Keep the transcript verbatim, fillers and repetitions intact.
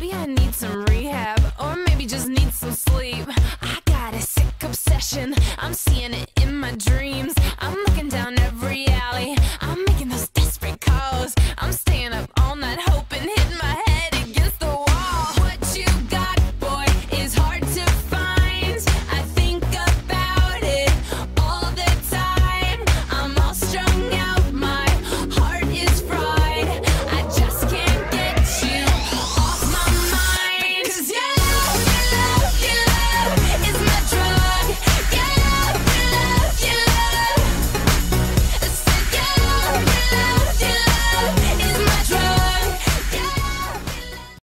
Maybe I need some rehab, or maybe just need some sleep. I got a sick obsession, I'm seeing it in my dreams.